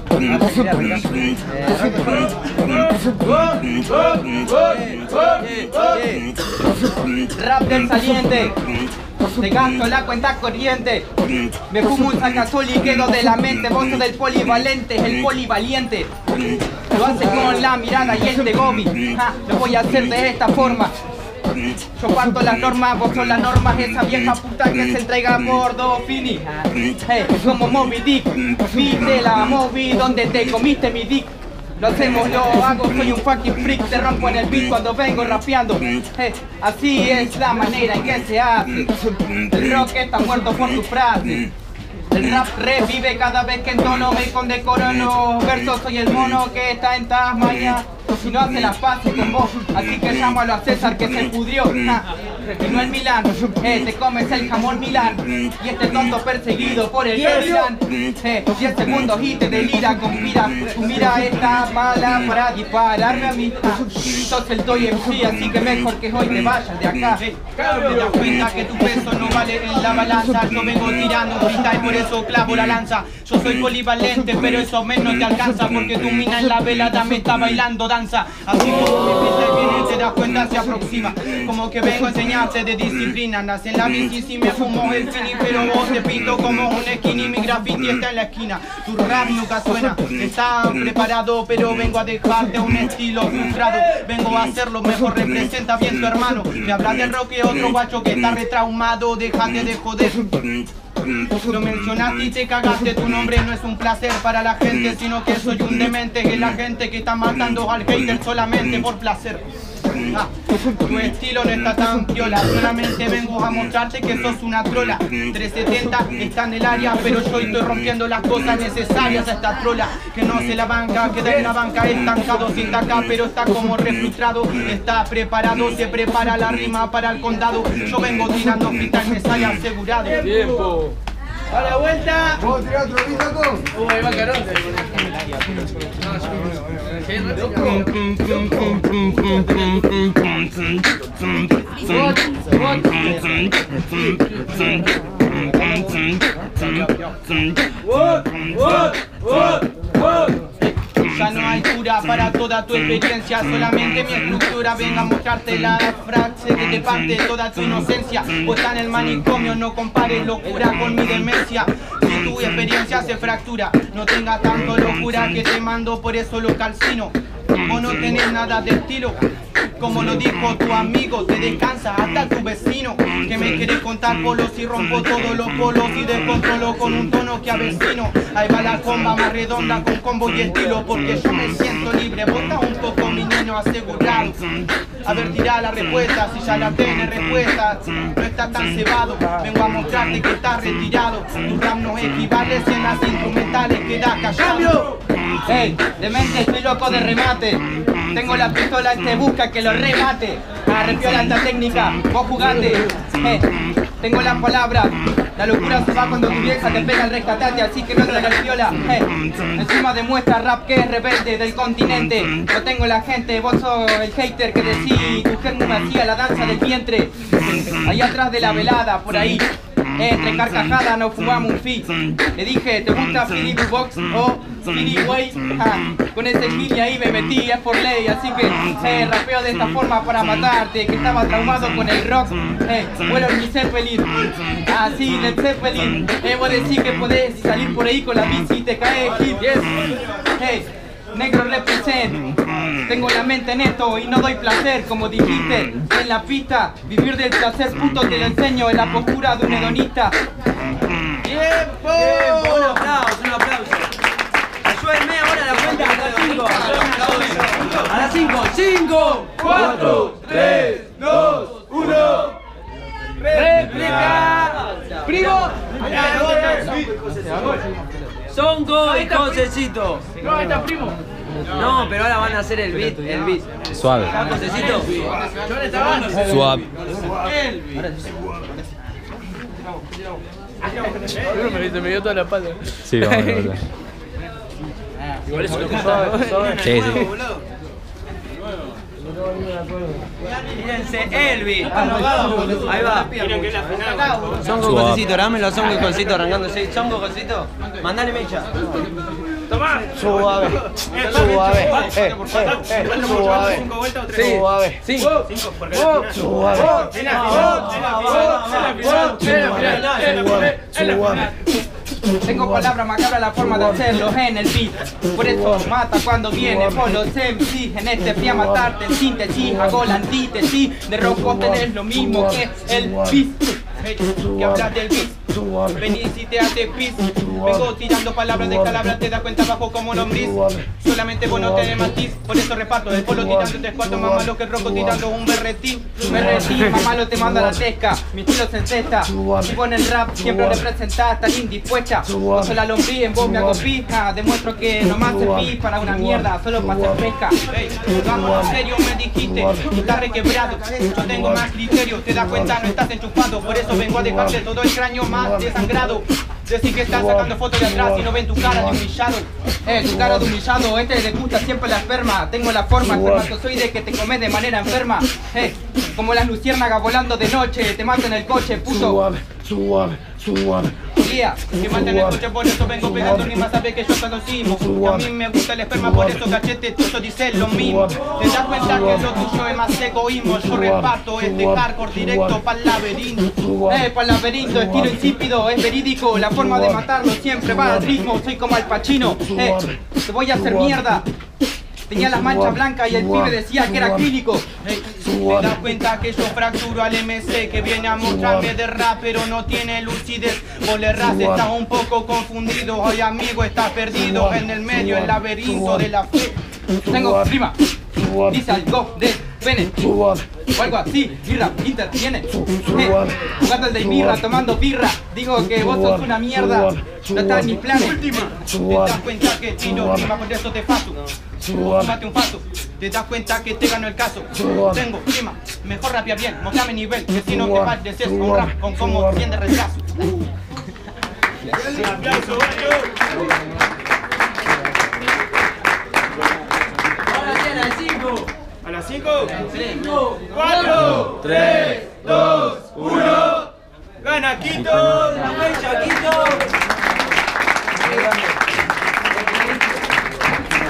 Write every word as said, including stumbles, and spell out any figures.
Rap del saliente. Te gasto la cuenta corriente. Me fumo un sacazol y quedo de la mente. Vos sos del polivalente, el polivaliente. Lo hace con la mirada y el de Gobi. Ja, lo voy a hacer de esta forma. Yo parto las normas, vos sos las normas. Esa vieja puta que se entrega por dos fini. Hey, como Moby Dick. Viste la movie donde te comiste mi dick. Lo hacemos, lo hago, soy un fucking freak. Te rompo en el beat cuando vengo rapeando. Hey, así es la manera en que se hace. El rock está muerto por tu frase. El rap revive cada vez que entono, me condecoro en los versos. Soy el mono que está en Tasmania y no hace las paces con vos. Así que llámalo a César que se pudrió. Ja, y no el Milán, eh, te comes el jamón Milán. Y este tonto perseguido por el Milán. Eh, diez segundos y te delira, conspira. Tu mira está mala para dispararme a mí. Ja, sos el Toy M C, así que mejor que hoy te vayas de acá. Eh, te das cuenta que tu peso no vale en la balanza. Yo vengo tirando freestyle, por eso clavo la lanza. Yo soy polivalente, pero eso menos te alcanza. Porque tu mina en la velada me está bailando danza. Así como me piensas bien, te das cuenta, se aproxima. Como que vengo a enseñarte de disciplina. Nace en la bici si me fumo el fini, pero vos te pinto como un skinny. Mi graffiti está en la esquina, tu rap nunca suena. Está preparado, pero vengo a dejarte un estilo frustrado. Vengo a hacerlo mejor, representa bien tu hermano. Me hablas de rock y otro guacho que está retraumado. Déjate de joder. Lo mencionaste y te cagaste, tu nombre no es un placer para la gente, sino que soy un demente, que es la gente que está matando al hater solamente por placer. Ah, tu estilo no está tan piola, solamente vengo a mostrarte que sos una trola. trescientos setenta está en el área, pero yo estoy rompiendo las cosas necesarias a esta trola. Que no se la banca, queda en la banca estancado sin taca, pero está como refrustrado. Está preparado, se prepara la rima para el condado. Yo vengo tirando freestyle, me sale asegurado. Tiempo. A la vuelta. ¿Puedo tirar otro beat, loco? Uh, ahí va Caronte. Ya no hay cura para toda tu experiencia, solamente mi estructura venga a mostrarte la frase que te parte toda tu inocencia. Pues está en el manicomio, no compares locura con mi demencia. Si tu experiencia se fractura, no tengas tanto locura que te mando, por eso lo calcino. O no tenés nada de estilo, como lo dijo tu amigo, te descansa hasta tu vecino. Que me quiere contar polos y rompo todos los polos y descontrolo con un tono que avecino. Ahí va la comba más redonda con combo y estilo, porque yo me siento libre. Bota un poco mi niño asegurado. A ver, tira la respuesta, si ya la tenés respuesta. No está tan cebado, vengo a mostrarte que estás retirado. Tu rap no equivale si en las instrumentales quedas callado. Hey, demente, estoy loco de remate. Tengo la pistola, este busca que lo remate. Arrepiola esta técnica, vos jugate. Hey, tengo la palabra. La locura se va cuando tu vieja te pega el rescatate, así que no te la piola. Hey, encima demuestra rap que es rebelde del continente. Yo tengo la gente, vos sos el hater que decís. Tu gente me hacía la danza del vientre. Ahí atrás de la velada, por ahí. Entre carcajadas nos fumamos un fi. Le dije, ¿te gusta Philly Box o Philly Way? Ja, con ese Philly ahí me metí, es por ley. Así que eh, rapeo de esta forma para matarte. Que estaba traumado con el rock. Eh, vuelo en mi Zeppelin. Así, Led Zeppelin. Eh, vos decís que podés salir por ahí con la bici y te caes hip. Yes. Hey, negro represent. Tengo la mente en esto y no doy placer, como dijiste en la pista. Vivir del placer, puto, te lo enseño en la postura de un hedonista. ¡Tiempo! ¡Tiempo! Un aplauso, un aplauso. Ayúdenme ahora a la cuenta a las cinco. A las cinco. cinco, cuatro, tres, dos, uno. ¡Réplica! ¡Primo! Songo y Josecito. No, ahí está primo. No, pero ahora van a hacer el beat, el beat. Suave. ¿Está Josecito? Suave. Me, me dio toda la espalda. Sí, vamos a ver. Igual eso lo suave, suave. Sí, sí. Mírense el beat. Ahí va. Songo, Josecito, dámelo a Songo y Josecito arrancándose. Songo, Josecito, mandale mecha. Tomá. Suave, suave, eh, eh, eh, suave, suave, Cinco. cinco, Porque suave, suave. Tengo palabras macabras, la forma de hacerlo en el beat. Por eso mata cuando viene por los M C. En este fui a matarte en síntesis. Hago la antítesis de rojo, tenés lo mismo que el beat. Hey, que hablas del beat. Venís y te hace pis. Vengo tirando palabras de calabra, te das cuenta bajo como lombriz. Solamente vos no tenés matiz, por eso reparto del polo tirando tres cuartos más malo que el rojo tirando un berretín. Berretín, más malo te manda la tesca. Mi estilo se encesta. Y con el rap siempre representás, tan indispuesta. Vos sos la lombriz, en vos me hago pija. Demuestro que nomás servís para una mierda, solo para hacer pesca. Hey, vamos, en serio me dijiste, estás requebrado. Yo tengo más criterio, te das cuenta, no estás enchufado. Por eso vengo a dejarte todo el cráneo más desangrado. Decir que estás sacando fotos de atrás y no ven tu cara de humillado. Eh, tu cara de humillado, este le gusta siempre la esperma. Tengo la forma espermatozoide que te comes de manera enferma. Eh, como las luciérnagas volando de noche, te mato en el coche, puto. Suave, suave, suave. Yeah, que mata en el coche, por eso vengo pegando rimas, sabes que yo conocimos. Y a mí me gusta el esperma, por eso cachete, todo dice lo mismo. Te das cuenta que lo tuyo es más egoísmo. Yo reparto este hardcore directo pa'l laberinto. Eh, pa'l laberinto, estilo insípido, es verídico. La forma de matarlo siempre va al ritmo. Soy como Al Pacino, eh, te voy a hacer mierda. Tenía las manchas blancas y el pibe decía que era acrílico. Hey, te das cuenta que yo fracturo al M C que viene a mostrarme de rap, pero no tiene lucidez. Vos le errás, estás un poco confundido. Hoy amigo, estás perdido en el medio, el laberinto de la fe. Tengo rima, dice algo de pene o algo así, birra, interviene. Eh, jugando el de birra, tomando birra. Digo que vos sos una mierda, no estás en mis planes. Te das cuenta que tiro rima, por eso te faso. Tómate un paso, te das cuenta que te ganó el caso. Tengo rima, mejor rapia bien, mostrame nivel, que si no te pareces a un rap con como cien de retraso. Un aplauso, A las cinco. cinco, cuatro, tres, dos, uno. Gana Quito, la fecha